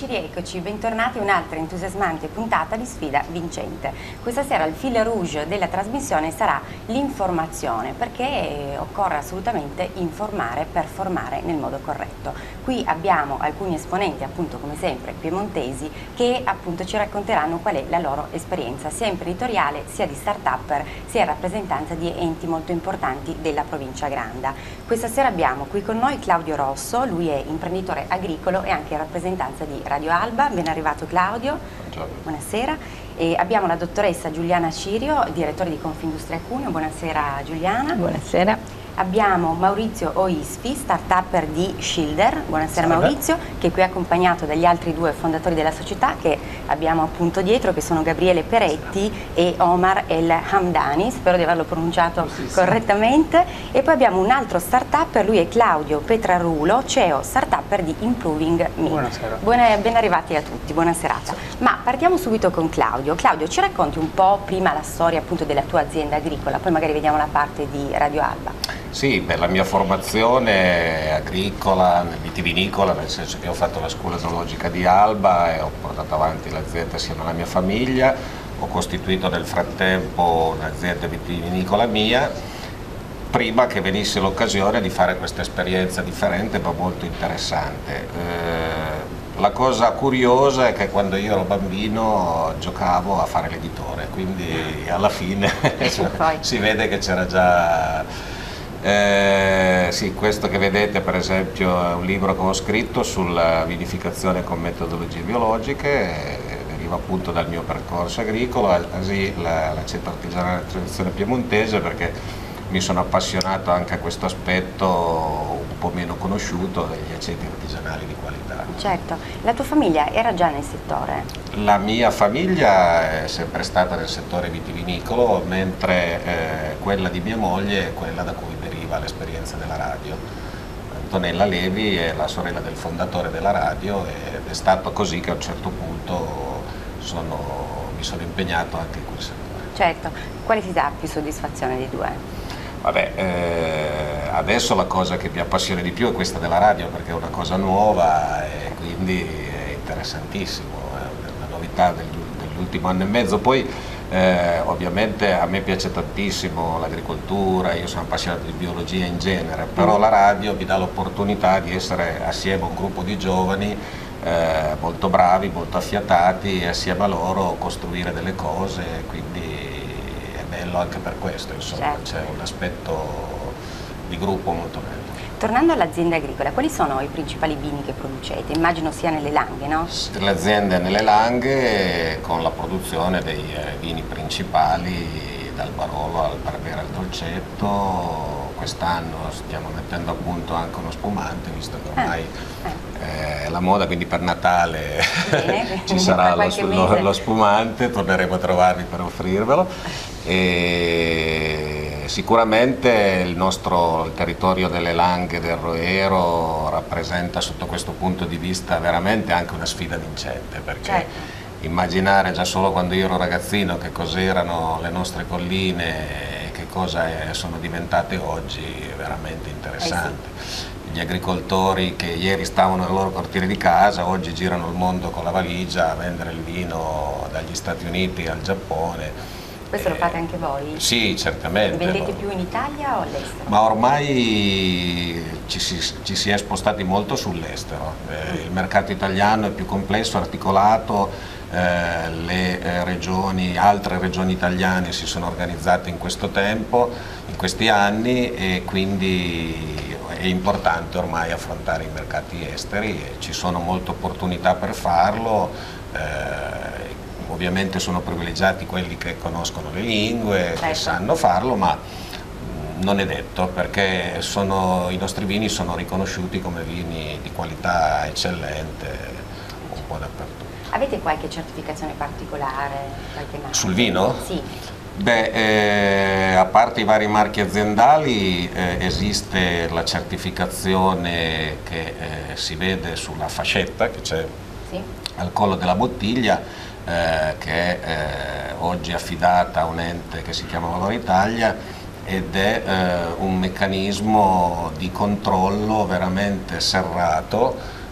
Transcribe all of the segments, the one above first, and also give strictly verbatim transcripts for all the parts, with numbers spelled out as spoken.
rieccoci, bentornati a un'altra entusiasmante puntata di Sfida Vincente. Questa sera il fil rouge della trasmissione sarà l'informazione, perché occorre assolutamente informare per formare nel modo corretto. Qui abbiamo alcuni esponenti, appunto come sempre piemontesi, che appunto ci racconteranno qual è la loro esperienza, sia imprenditoriale, sia di start-upper, sia in rappresentanza di enti molto importanti della provincia Granda. Questa sera abbiamo qui con noi Claudio Rosso, lui è imprenditore agricolo e anche in rappresentanza di Radio Alba. Ben arrivato Claudio. Buongiorno. Buonasera. E abbiamo la dottoressa Giuliana Cirio, direttore di Confindustria Cuneo. Buonasera Giuliana. Buonasera. Abbiamo Maurizio Oisfi, start-upper di Schilder. Buonasera Salve. Maurizio, che è qui accompagnato dagli altri due fondatori della società che abbiamo appunto dietro, che sono Gabriele Peretti e Omar El Hamdani, spero di averlo pronunciato correttamente. E poi abbiamo un altro start-upper, lui è Claudio Petrarulo, C E O start-upper di Improving Me. Buonasera. Buona, ben arrivati a tutti, buona serata. Ma partiamo subito con Claudio. Claudio, ci racconti un po' prima la storia appunto della tua azienda agricola, poi magari vediamo la parte di Radio Alba. Sì, per la mia formazione agricola, vitivinicola, nel senso che ho fatto la scuola zoologica di Alba e ho portato avanti l'azienda assieme alla mia famiglia, ho costituito nel frattempo un'azienda vitivinicola mia, prima che venisse l'occasione di fare questa esperienza differente ma molto interessante. Eh, la cosa curiosa è che quando io ero bambino giocavo a fare l'editore, quindi alla fine si vede che c'era già... Eh, sì, questo che vedete per esempio è un libro che ho scritto sulla vinificazione con metodologie biologiche, eh, deriva appunto dal mio percorso agricolo, così la, la Centro Artigianale di Tradizione Piemontese, perché mi sono appassionato anche a questo aspetto un po' meno conosciuto degli aceti artigianali di qualità. Certo, la tua famiglia era già nel settore? La mia famiglia è sempre stata nel settore vitivinicolo, mentre eh, quella di mia moglie è quella da cui deriva l'esperienza della radio. Antonella Levi è la sorella del fondatore della radio ed è stato così che a un certo punto sono, mi sono impegnato anche in quel settore. Certo, quale ti dà più soddisfazione dei due? Vabbè, eh, adesso la cosa che mi appassiona di più è questa della radio, perché è una cosa nuova e quindi è interessantissimo, è una novità dell'ultimo anno e mezzo. Poi eh, ovviamente a me piace tantissimo l'agricoltura, io sono appassionato di biologia in genere, però la radio mi dà l'opportunità di essere assieme a un gruppo di giovani eh, molto bravi, molto affiatati, e assieme a loro costruire delle cose, quindi bello anche per questo, insomma, certo. C'è un aspetto di gruppo molto bello. Tornando all'azienda agricola, quali sono i principali vini che producete? Immagino sia nelle Langhe, no? L'azienda è nelle Langhe con la produzione dei vini principali, dal Barolo al Barbera al Dolcetto. Quest'anno stiamo mettendo a punto anche uno spumante, visto che ormai eh, eh. è la moda, quindi per Natale Bene, ci sarà lo, lo, lo spumante, torneremo a trovarvi per offrirvelo. E sicuramente il nostro il territorio delle Langhe del Roero rappresenta sotto questo punto di vista veramente anche una sfida vincente, perché certo. Immaginare già solo quando io ero ragazzino che cos'erano le nostre colline e che cosa sono diventate oggi è veramente interessante. Eh sì. Gli agricoltori che ieri stavano nel loro cortile di casa oggi girano il mondo con la valigia a vendere il vino dagli Stati Uniti al Giappone. Questo eh, lo fate anche voi? Sì, certamente. Lo vendete più in Italia o all'estero? Ma ormai ci si, ci si è spostati molto sull'estero. Eh, il mercato italiano è più complesso, articolato. Eh, le eh, regioni, altre regioni italiane si sono organizzate in questo tempo, in questi anni, e quindi è importante ormai affrontare i mercati esteri e ci sono molte opportunità per farlo. Eh, ovviamente sono privilegiati quelli che conoscono le lingue, certo. che sanno farlo, ma non è detto, perché sono, i nostri vini sono riconosciuti come vini di qualità eccellente un po' dappertutto. Avete qualche certificazione particolare? Qualche marca? Sul vino? Sì. Beh, eh, a parte i vari marchi aziendali eh, esiste la certificazione che eh, si vede sulla fascetta che c'è sì. al collo della bottiglia, eh, che è eh, oggi affidata a un ente che si chiama Valore Italia, ed è eh, un meccanismo di controllo veramente serrato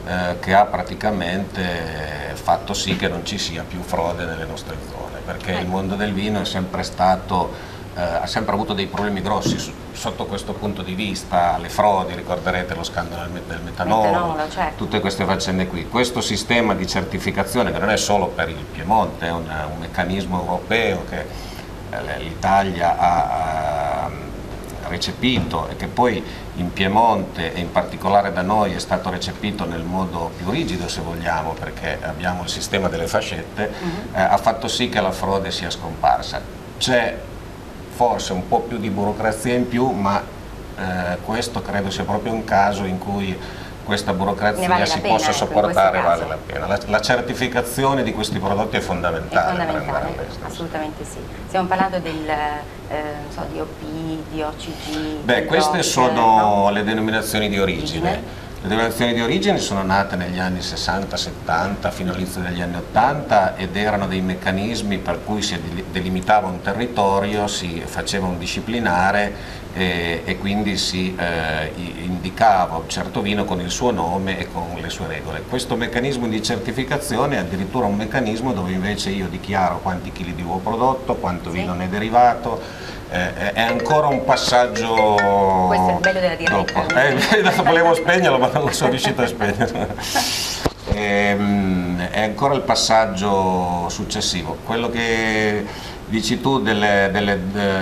eh, che ha praticamente fatto sì che non ci sia più frode nelle nostre zone, perché il mondo del vino è sempre stato Eh, ha sempre avuto dei problemi grossi su, sotto questo punto di vista, le frodi, ricorderete lo scandalo del, del metanolo, metanolo certo. Tutte queste faccende qui. Questo sistema di certificazione, che non è solo per il Piemonte, è un, un meccanismo europeo che eh, l'Italia ha, ha recepito e che poi in Piemonte e in particolare da noi è stato recepito nel modo più rigido, se vogliamo, perché abbiamo il sistema delle fascette, uh-huh. eh, ha fatto sì che la frode sia scomparsa. C'è forse un po' più di burocrazia in più, ma eh, questo credo sia proprio un caso in cui questa burocrazia vale si pena, possa ecco, sopportare, vale la pena. La, la certificazione di questi prodotti è fondamentale, è fondamentale per andare all'estero. Assolutamente sì. Stiamo parlando del eh, non so, D O P, D O C G. Beh, queste D O C, sono no? le denominazioni di origine. Le denominazioni di origine sono nate negli anni sessanta settanta fino all'inizio degli anni ottanta ed erano dei meccanismi per cui si delimitava un territorio, si faceva un disciplinare e, e quindi si eh, indicava un certo vino con il suo nome e con le sue regole. Questo meccanismo di certificazione è addirittura un meccanismo dove invece io dichiaro quanti chili di uovo prodotto, quanto sì. vino ne è derivato. Eh, è ancora un passaggio. Questo è il bello della diretta. Eh, volevo spegnerlo ma non sono riuscito a spegnerlo. Eh, è ancora il passaggio successivo. Quello che dici tu delle, delle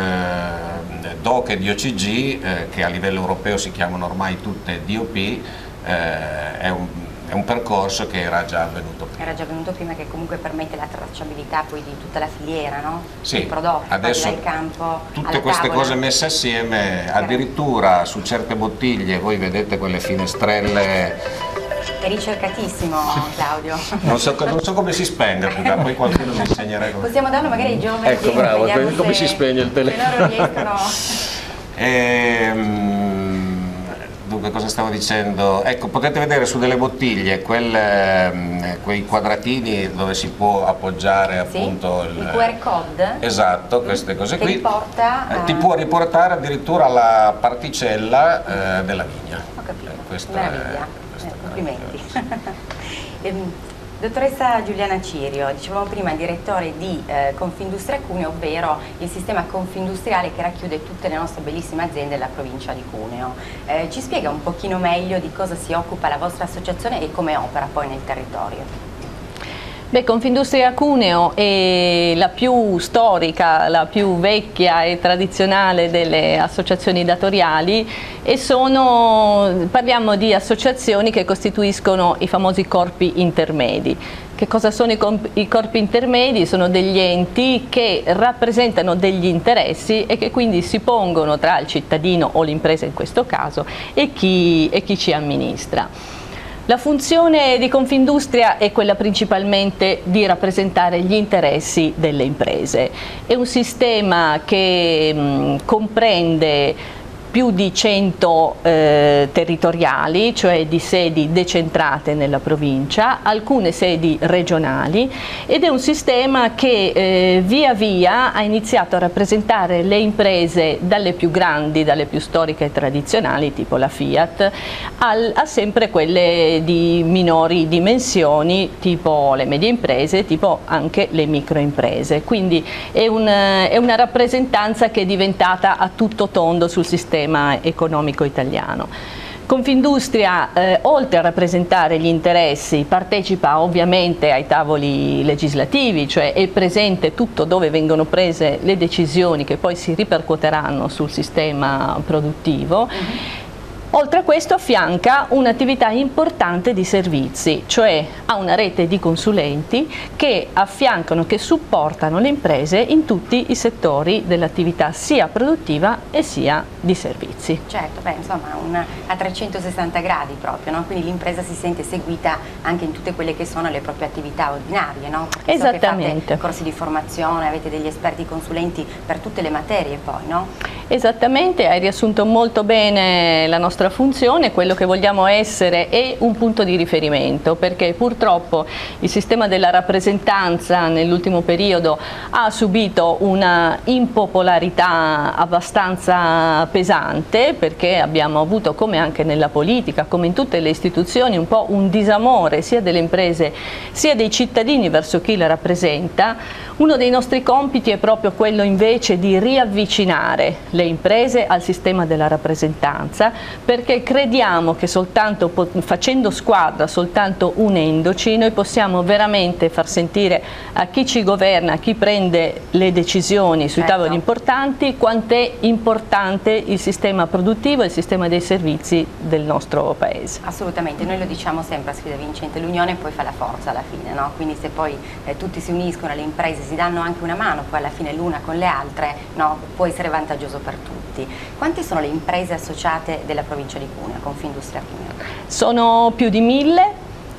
de, D O C e D O C G, eh, che a livello europeo si chiamano ormai tutte D O P, eh, è un È un percorso che era già avvenuto prima. Era già avvenuto prima, che comunque permette la tracciabilità poi di tutta la filiera, no? Sì, il prodotto, adesso dal campo tutte queste tavola. cose messe assieme, addirittura su certe bottiglie, voi vedete quelle finestrelle. È ricercatissimo, Claudio. Non so, non so come si spegne, perché poi qualcuno mi insegnerà come. Possiamo darlo magari ai giovani. Ecco, bravo, se, come si spegne il telefono. Se loro riescono. Ehm, Dunque, cosa stavo dicendo? Ecco, potete vedere su delle bottiglie quel, quei quadratini dove si può appoggiare appunto sì, il, il Q R code. Esatto, queste cose che qui. Riporta, eh, ti può riportare addirittura la particella eh, della vigna. Ho capito, eh, questa meraviglia, è, questa eh, è complimenti. ehm, Dottoressa Giuliana Cirio, dicevamo prima direttore di eh, Confindustria Cuneo, ovvero il sistema confindustriale che racchiude tutte le nostre bellissime aziende della provincia di Cuneo. Eh, ci spiega un pochino meglio di cosa si occupa la vostra associazione e come opera poi nel territorio? Beh, Confindustria Cuneo è la più storica, la più vecchia e tradizionale delle associazioni datoriali e sono, parliamo di associazioni che costituiscono i famosi corpi intermedi. Che cosa sono i, i corpi intermedi? Sono degli enti che rappresentano degli interessi e che quindi si pongono tra il cittadino o l'impresa in questo caso e chi, e chi ci amministra. La funzione di Confindustria è quella principalmente di rappresentare gli interessi delle imprese. È un sistema che mh, comprende più di cento eh, territoriali, cioè di sedi decentrate nella provincia, alcune sedi regionali, ed è un sistema che eh, via via ha iniziato a rappresentare le imprese dalle più grandi, dalle più storiche e tradizionali, tipo la Fiat, al, a sempre quelle di minori dimensioni, tipo le medie imprese, tipo anche le microimprese. Quindi è, un, è una rappresentanza che è diventata a tutto tondo sul sistema economico italiano. Confindustria, eh, oltre a rappresentare gli interessi, partecipa ovviamente ai tavoli legislativi, cioè è presente tutto dove vengono prese le decisioni che poi si ripercuoteranno sul sistema produttivo. Mm-hmm. Oltre a questo affianca un'attività importante di servizi, cioè ha una rete di consulenti che affiancano, che supportano le imprese in tutti i settori dell'attività sia produttiva e sia di servizi. Certo, beh, insomma un, a trecentosessanta gradi proprio, no? Quindi l'impresa si sente seguita anche in tutte quelle che sono le proprie attività ordinarie, no? Perché esattamente. So che fate corsi di formazione, avete degli esperti consulenti per tutte le materie poi, no? Esattamente, hai riassunto molto bene la nostra funzione, quello che vogliamo essere è un punto di riferimento, perché purtroppo il sistema della rappresentanza nell'ultimo periodo ha subito una impopolarità abbastanza pesante, perché abbiamo avuto, come anche nella politica, come in tutte le istituzioni, un po' un disamore sia delle imprese sia dei cittadini verso chi la rappresenta. Uno dei nostri compiti è proprio quello invece di riavvicinare le imprese al sistema della rappresentanza, perché crediamo che soltanto facendo squadra, soltanto unendoci, noi possiamo veramente far sentire a chi ci governa, a chi prende le decisioni sui certo. tavoli importanti, quant'è importante il sistema produttivo e il sistema dei servizi del nostro Paese. Assolutamente, noi lo diciamo sempre a Sfida Vincente, l'unione poi fa la forza alla fine, no? Quindi se poi eh, tutti si uniscono, le imprese si danno anche una mano, poi alla fine l'una con le altre, no? Può essere vantaggioso per tutti. Quante sono le imprese associate della provincia di Cuneo, Confindustria Cuneo? Sono più di mille,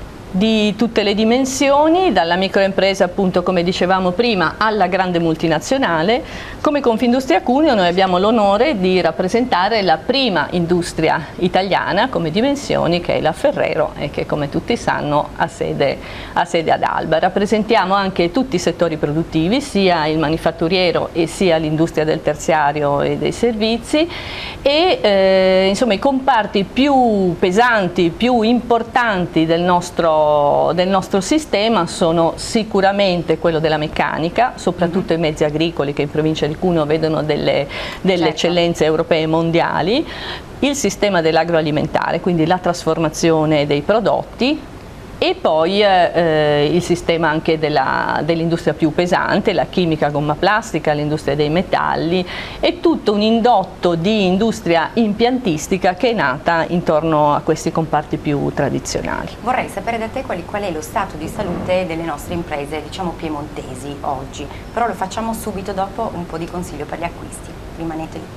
di tutte le dimensioni, dalla microimpresa, appunto, come dicevamo prima, alla grande multinazionale. Come Confindustria Cuneo noi abbiamo l'onore di rappresentare la prima industria italiana come dimensioni, che è la Ferrero, e che, come tutti sanno, ha sede, ha sede ad Alba. Rappresentiamo anche tutti i settori produttivi, sia il manifatturiero e sia l'industria del terziario e dei servizi, e eh, insomma i comparti più pesanti, più importanti del nostro del nostro sistema sono sicuramente quello della meccanica, soprattutto mm-hmm. i mezzi agricoli, che in provincia di Cuneo vedono delle, delle certo. eccellenze europee e mondiali, il sistema dell'agroalimentare, quindi la trasformazione dei prodotti, e poi eh, il sistema anche dell'industria più pesante, la chimica, gomma plastica, l'industria dei metalli, e tutto un indotto di industria impiantistica che è nata intorno a questi comparti più tradizionali. Vorrei sapere da te qual, qual è lo stato di salute delle nostre imprese, diciamo piemontesi, oggi, però lo facciamo subito dopo un po' di consiglio per gli acquisti. Rimanete lì.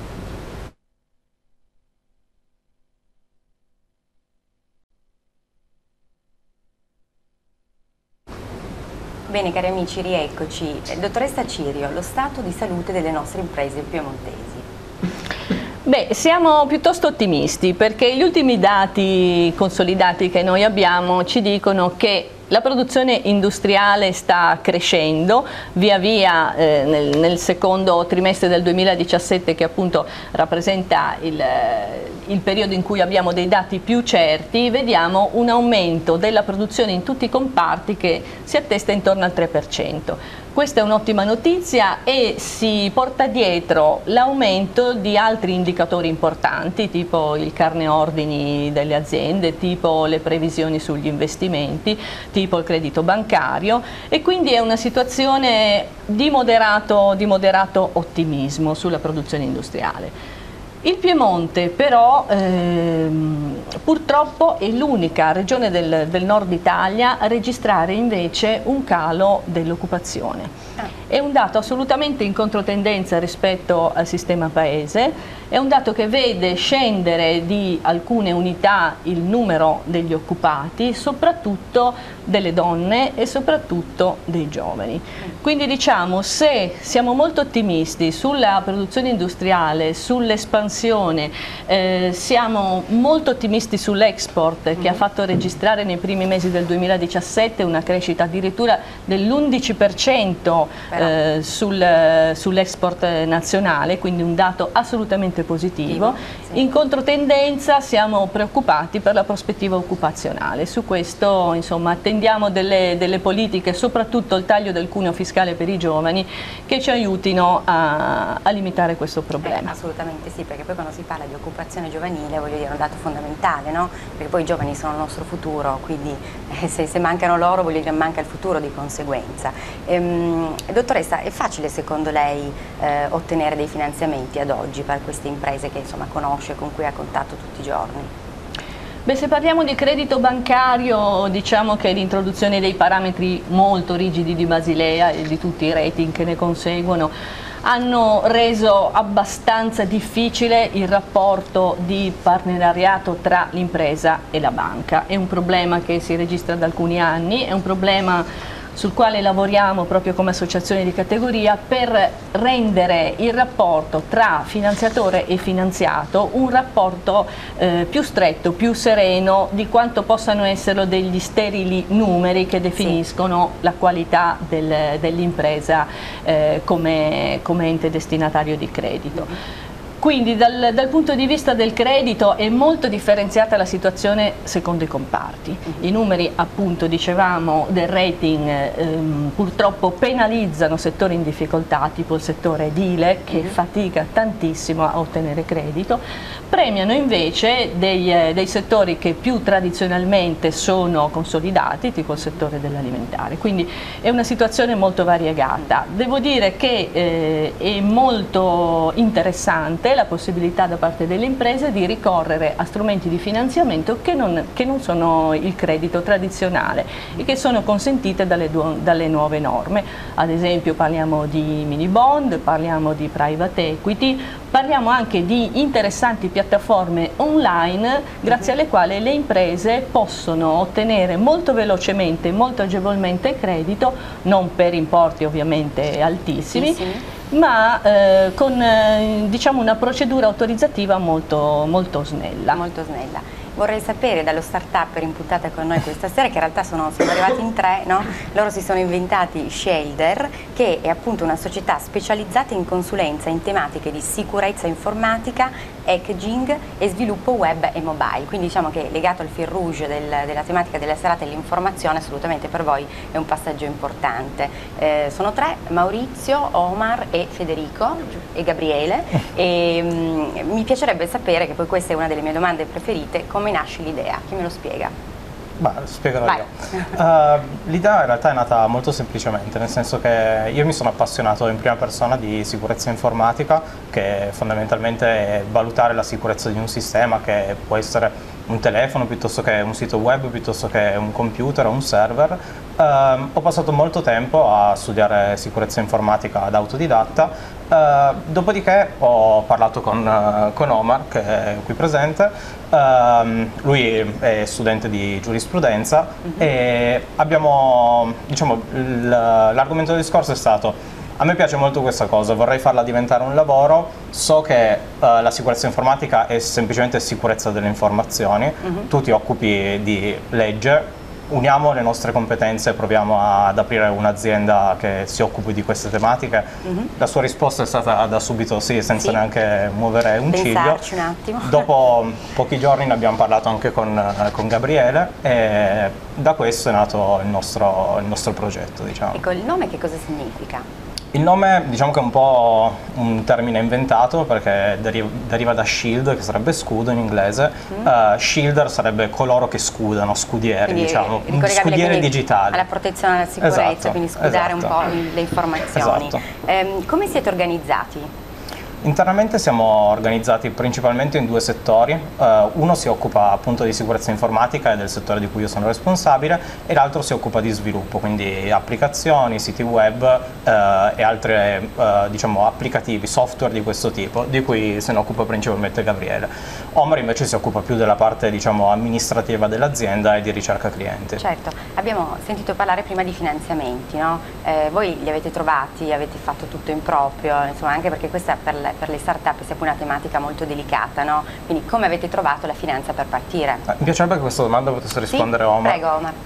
Bene cari amici, rieccoci. Dottoressa Cirio, lo stato di salute delle nostre imprese piemontesi. Beh, siamo piuttosto ottimisti, perché gli ultimi dati consolidati che noi abbiamo ci dicono che la produzione industriale sta crescendo via via eh, nel, nel secondo trimestre del duemiladiciassette, che appunto rappresenta il, il periodo in cui abbiamo dei dati più certi. Vediamo un aumento della produzione in tutti i comparti che si attesta intorno al tre per cento. Questa è un'ottima notizia e si porta dietro l'aumento di altri indicatori importanti, tipo il carne ordini delle aziende, tipo le previsioni sugli investimenti, tipo il credito bancario, e quindi è una situazione di moderato, di moderato ottimismo sulla produzione industriale. Il Piemonte però ehm, purtroppo è l'unica regione del, del nord Italia a registrare invece un calo dell'occupazione. È un dato assolutamente in controtendenza rispetto al sistema paese, è un dato che vede scendere di alcune unità il numero degli occupati, soprattutto delle donne e soprattutto dei giovani. Quindi diciamo, se siamo molto ottimisti sulla produzione industriale, sull'espansione, eh, siamo molto ottimisti sull'export, che ha fatto registrare nei primi mesi del duemiladiciassette una crescita addirittura dell'undici per cento eh, sul, sull'export nazionale, quindi un dato assolutamente positivo. Sì. In controtendenza siamo preoccupati per la prospettiva occupazionale. Su questo insomma attendiamo delle, delle politiche, soprattutto il taglio del cuneo fiscale per i giovani, che ci aiutino a, a limitare questo problema. Eh, assolutamente sì, perché poi quando si parla di occupazione giovanile, voglio dire, è un dato fondamentale, no? Perché poi i giovani sono il nostro futuro, quindi eh, se, se mancano loro, voglio dire, manca il futuro di conseguenza. Ehm, dottoressa, è facile secondo lei eh, ottenere dei finanziamenti ad oggi per queste imprese che insomma conosce, con cui ha contatto tutti i giorni? Beh, se parliamo di credito bancario, diciamo che l'introduzione dei parametri molto rigidi di Basilea e di tutti i rating che ne conseguono hanno reso abbastanza difficile il rapporto di partenariato tra l'impresa e la banca. È un problema che si registra da alcuni anni, è un problema sul quale lavoriamo proprio come associazione di categoria per rendere il rapporto tra finanziatore e finanziato un rapporto eh, più stretto, più sereno di quanto possano esserlo degli sterili numeri che definiscono sì. la qualità del, dell'impresa eh, come, come ente destinatario di credito. Quindi dal, dal punto di vista del credito è molto differenziata la situazione secondo i comparti. I numeri, appunto, dicevamo, del rating ehm, purtroppo penalizzano settori in difficoltà, tipo il settore edile, che fatica tantissimo a ottenere credito, premiano invece dei, eh, dei settori che più tradizionalmente sono consolidati, tipo il settore dell'alimentare. Quindi è una situazione molto variegata. Devo dire che eh, è molto interessante la possibilità da parte delle imprese di ricorrere a strumenti di finanziamento che non, che non sono il credito tradizionale e che sono consentite dalle, dalle nuove norme. Ad esempio parliamo di mini bond, parliamo di private equity, parliamo anche di interessanti piattaforme online grazie alle quali le imprese possono ottenere molto velocemente, molto agevolmente credito, non per importi ovviamente altissimi, altissimi. ma eh, con eh, diciamo una procedura autorizzativa molto, molto snella. Molto snella. Vorrei sapere dallo start-up impuntata con noi questa sera, che in realtà sono, sono arrivati in tre, no? Loro si sono inventati Shailder, che è appunto una società specializzata in consulenza in tematiche di sicurezza informatica, packaging e sviluppo web e mobile. Quindi diciamo che legato al fil rouge del, della tematica della serata dell'informazione, assolutamente per voi è un passaggio importante. Eh, sono tre: Maurizio, Omar e Federico e Gabriele. E, mh, mi piacerebbe sapere, che poi questa è una delle mie domande preferite, come nasce l'idea? Chi me lo spiega? Beh, spiegherò io. Uh, L'idea in realtà è nata molto semplicemente, nel senso che io mi sono appassionato in prima persona di sicurezza informatica, che fondamentalmente è valutare la sicurezza di un sistema, che può essere un telefono, piuttosto che un sito web, piuttosto che un computer o un server. Uh, ho passato molto tempo a studiare sicurezza informatica da autodidatta. Uh, dopodiché ho parlato con, uh, con Omar, che è qui presente. Uh, lui è studente di giurisprudenza. Mm-hmm. E abbiamo, diciamo, l'argomento del discorso è stato: a me piace molto questa cosa, vorrei farla diventare un lavoro, so che uh, la sicurezza informatica è semplicemente sicurezza delle informazioni. Mm-hmm. Tu ti occupi di legge, uniamo le nostre competenze e proviamo ad aprire un'azienda che si occupi di queste tematiche. Mm-hmm. La sua risposta è stata da subito sì, senza sì. neanche muovere un Pensarci ciglio. un attimo. Dopo pochi giorni ne abbiamo parlato anche con, con Gabriele, e da questo è nato il nostro, il nostro progetto, diciamo. Ecco, il nome che cosa significa? Il nome, diciamo che è un po' un termine inventato, perché deriva, deriva da shield, che sarebbe scudo in inglese. Mm. Uh, shielder sarebbe coloro che scudano, scudieri, quindi, diciamo, scudieri digitali. Alla protezione, alla sicurezza, esatto, quindi scudare esatto. un po' le informazioni. Esatto. Um, come siete organizzati? Internamente siamo organizzati principalmente in due settori. Uh, uno si occupa appunto di sicurezza informatica, e del settore di cui io sono responsabile, e l'altro si occupa di sviluppo, quindi applicazioni, siti web uh, e altri uh, diciamo, applicativi, software di questo tipo, di cui se ne occupa principalmente Gabriele. Omar invece si occupa più della parte, diciamo, amministrativa dell'azienda e di ricerca clienti. Certo, abbiamo sentito parlare prima di finanziamenti, no? Eh, voi li avete trovati, avete fatto tutto in proprio, insomma, anche perché questa per le per le start-up è sempre una tematica molto delicata, no? Quindi come avete trovato la finanza per partire? Eh, mi piacerebbe che questa domanda potesse rispondere sì? Omar. Prego Omar.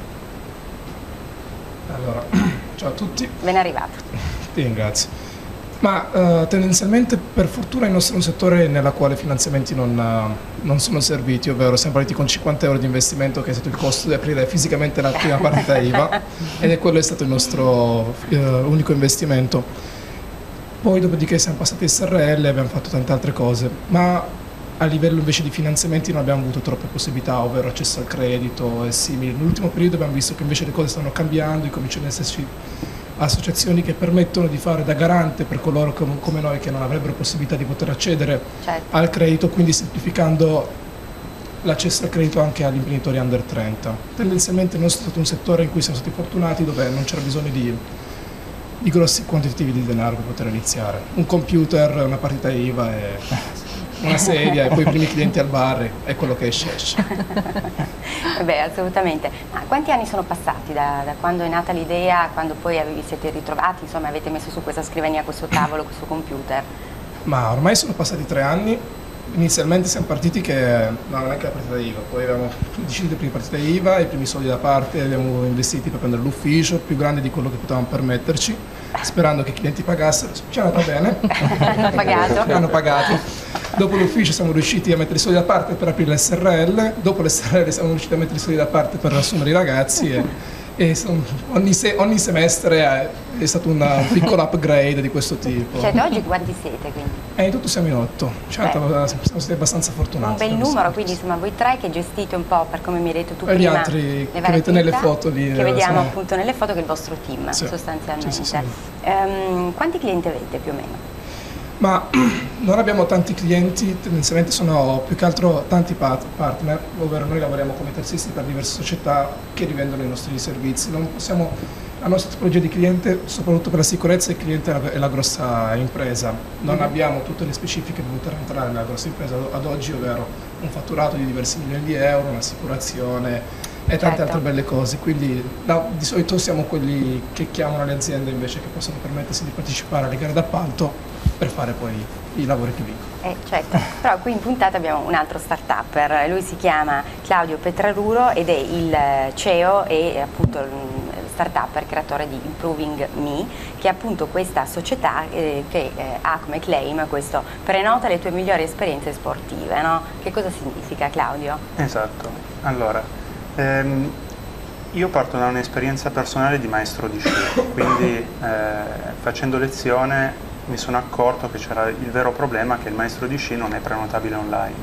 Allora, ciao a tutti. Ben arrivato. Ti ringrazio. Ma uh, tendenzialmente per fortuna il nostro è un settore nella quale i finanziamenti non, uh, non sono serviti, ovvero siamo partiti con cinquanta euro di investimento, che è stato il costo di aprire fisicamente la prima partita I V A, ed è quello è stato il nostro uh, unico investimento. Poi dopodiché siamo passati a S R L e abbiamo fatto tante altre cose, ma a livello invece di finanziamenti non abbiamo avuto troppe possibilità, ovvero accesso al credito e simili. Nell'ultimo periodo abbiamo visto che invece le cose stanno cambiando, cominciano ad esserci associazioni che permettono di fare da garante per coloro come, come noi che non avrebbero possibilità di poter accedere certo. al credito, quindi semplificando l'accesso al credito anche agli imprenditori under trenta. Tendenzialmente il nostro è stato un settore in cui siamo stati fortunati, dove non c'era bisogno di di grossi quantitativi di denaro per poter iniziare. Un computer, una partita I V A e una sedia e poi i primi clienti al bar è quello che esce esce. Beh, assolutamente. Ma quanti anni sono passati da, da quando è nata l'idea a quando poi vi siete ritrovati, insomma avete messo su questa scrivania, questo tavolo, questo computer? Ma ormai sono passati tre anni. Inizialmente siamo partiti che no, non è che la partita I V A, poi avevamo deciso le prime partite I V A, i primi soldi da parte, abbiamo investiti per prendere l'ufficio più grande di quello che potevamo permetterci, sperando che i clienti pagassero. Ci è andata bene, hanno pagato. hanno pagato. Dopo l'ufficio siamo riusciti a mettere i soldi da parte per aprire l'S R L, dopo l'S R L siamo riusciti a mettere i soldi da parte per assumere i ragazzi e, e son, ogni, se, ogni semestre è, è stato una, un piccolo upgrade di questo tipo. Cioè, oggi quanti siete quindi? E in tutto siamo in otto, cioè, siamo stati abbastanza fortunati. Un bel numero, quindi insomma voi tre che gestite un po', per come mi hai detto tu e prima, gli altri le che vedete nelle foto lì. Che vediamo sì. appunto nelle foto, che è il vostro team, sì. sostanzialmente. Sì, sì, sì. Um, quanti clienti avete più o meno? Ma non abbiamo tanti clienti, tendenzialmente sono più che altro tanti partner, ovvero noi lavoriamo come terzisti per diverse società che rivendono i nostri servizi. Non possiamo, la nostra tipologia di cliente, soprattutto per la sicurezza, il cliente è la grossa impresa. Non mm-hmm. abbiamo tutte le specifiche per poter entrare nella grossa impresa ad oggi, ovvero un fatturato di diversi milioni di euro, un'assicurazione e tante certo. altre belle cose, quindi da, di solito siamo quelli che chiamano le aziende invece che possono permettersi di partecipare alle gare d'appalto per fare poi i lavori che vincono. Eh, certo, però qui in puntata abbiamo un altro start-upper, lui si chiama Claudio Petraruro ed è il C E O e appunto il start-upper creatore di Improving Me, che è appunto questa società eh, che eh, ha come claim questo: prenota le tue migliori esperienze sportive, no? Che cosa significa, Claudio? Esatto, allora ehm, io parto da un'esperienza personale di maestro di sci, quindi eh, facendo lezione mi sono accorto che c'era il vero problema, che il maestro di sci non è prenotabile online.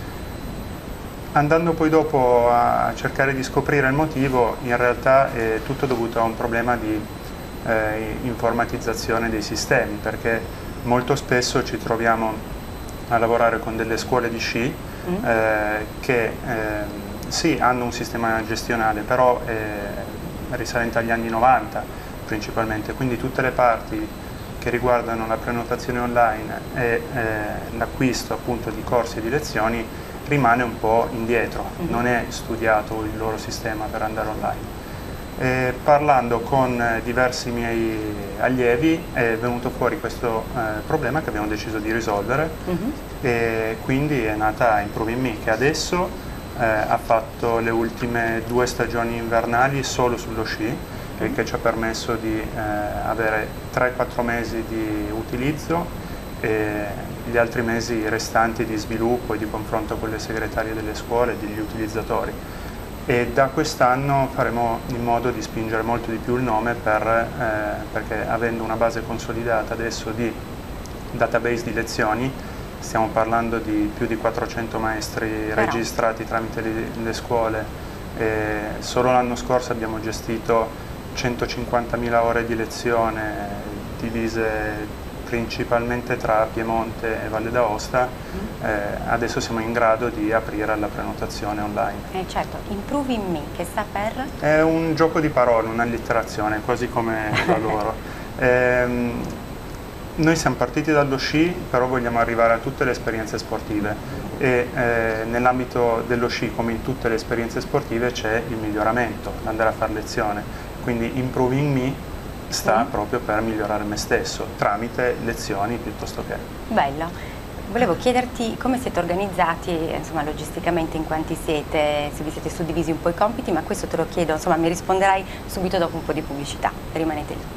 Andando poi dopo a cercare di scoprire il motivo, in realtà è tutto dovuto a un problema di eh, informatizzazione dei sistemi, perché molto spesso ci troviamo a lavorare con delle scuole di sci mm. eh, che eh, sì, hanno un sistema gestionale, però è risalente agli anni novanta principalmente, quindi tutte le parti che riguardano la prenotazione online e eh, l'acquisto appunto di corsi e di lezioni rimane un po' indietro, mm-hmm. non è studiato il loro sistema per andare online. E parlando con diversi miei allievi è venuto fuori questo eh, problema che abbiamo deciso di risolvere mm-hmm. e quindi è nata Improving Me, che adesso eh, ha fatto le ultime due stagioni invernali solo sullo sci, il che ci ha permesso di eh, avere tre quattro mesi di utilizzo e gli altri mesi restanti di sviluppo e di confronto con le segretarie delle scuole e degli utilizzatori. E da quest'anno faremo in modo di spingere molto di più il nome per, eh, perché avendo una base consolidata adesso di database di lezioni, stiamo parlando di più di quattrocento maestri Però. registrati tramite le, le scuole, e solo l'anno scorso abbiamo gestito centocinquantamila ore di lezione divise principalmente tra Piemonte e Valle d'Aosta, mm. eh, adesso siamo in grado di aprire alla prenotazione online. Eh certo, Improving Me, che sta per? È un gioco di parole, un'allitterazione, quasi come da loro. Eh, noi siamo partiti dallo sci, però vogliamo arrivare a tutte le esperienze sportive e eh, nell'ambito dello sci, come in tutte le esperienze sportive, c'è il miglioramento, andare a fare lezione. Quindi Improving Me sta mm. proprio per migliorare me stesso, tramite lezioni piuttosto che. Bello. Volevo chiederti come siete organizzati, insomma, logisticamente, in quanti siete, se vi siete suddivisi un po' i compiti, ma questo te lo chiedo, insomma, mi risponderai subito dopo un po' di pubblicità. Rimanete lì.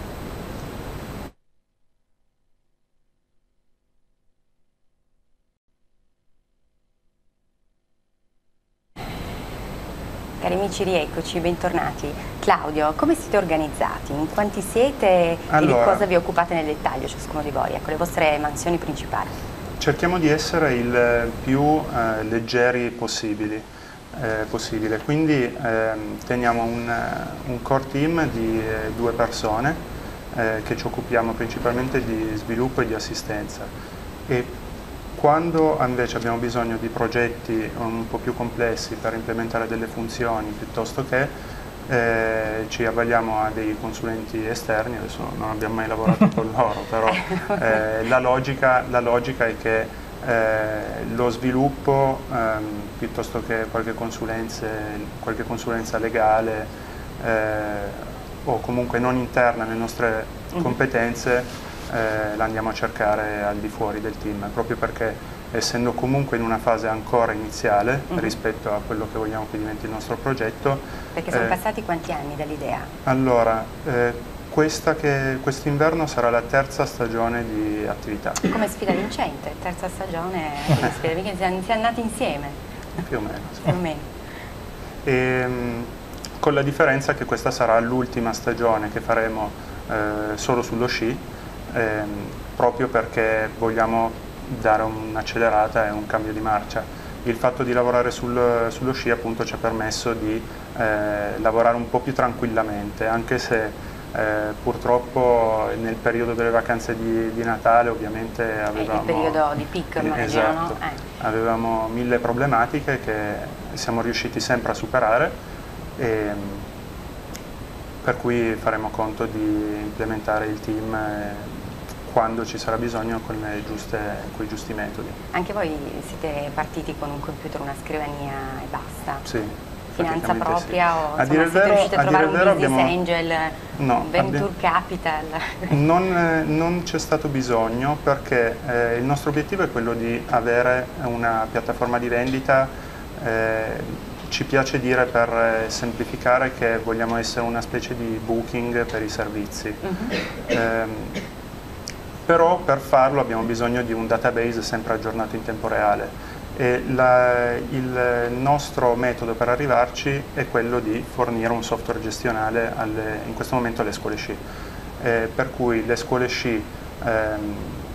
Cari amici, rieccoci, bentornati. Claudio, come siete organizzati? In quanti siete allora, e di cosa vi occupate nel dettaglio, ciascuno di voi? Ecco, le vostre mansioni principali. Cerchiamo di essere il più eh, leggeri possibili, eh, possibile, quindi eh, teniamo un, un core team di eh, due persone eh, che ci occupiamo principalmente di sviluppo e di assistenza. E quando invece abbiamo bisogno di progetti un po' più complessi per implementare delle funzioni piuttosto che eh, ci avvaliamo a dei consulenti esterni, adesso non abbiamo mai lavorato con loro, però eh, la, logica, la logica è che eh, lo sviluppo ehm, piuttosto che qualche, qualche consulenza legale eh, o comunque non interna alle nostre competenze, eh, la andiamo a cercare al di fuori del team, proprio perché essendo comunque in una fase ancora iniziale uh-huh. rispetto a quello che vogliamo che diventi il nostro progetto. Perché sono eh, passati quanti anni dall'idea? Allora, eh, questa che quest'inverno sarà la terza stagione di attività. Come sfida vincente, terza stagione, sfida vincente, siamo, siamo nati insieme. Più o meno. Sì. Più o meno. E, con la differenza che questa sarà l'ultima stagione che faremo eh, solo sullo sci, ehm, proprio perché vogliamo dare un'accelerata e un cambio di marcia. Il fatto di lavorare sul, sullo sci appunto ci ha permesso di eh, lavorare un po' più tranquillamente, anche se eh, purtroppo nel periodo delle vacanze di, di Natale ovviamente avevamo... Il periodo di picco immagino, esatto, no? eh. avevamo mille problematiche che siamo riusciti sempre a superare. E, per cui faremo conto di implementare il team eh, quando ci sarà bisogno con le giuste, con i giusti metodi. Anche voi siete partiti con un computer, una scrivania e basta? Sì. Finanza propria sì. o a insomma, dire siete vero, riusciti a, a trovare un business abbiamo... angel, no, venture capital? Non, eh, non c'è stato bisogno perché eh, il nostro obiettivo è quello di avere una piattaforma di vendita. Eh, Ci piace dire, per semplificare, che vogliamo essere una specie di booking per i servizi. Uh-huh. ehm, però per farlo abbiamo bisogno di un database sempre aggiornato in tempo reale e la, il nostro metodo per arrivarci è quello di fornire un software gestionale alle, in questo momento alle scuole sci. Eh, per cui le scuole sci ehm,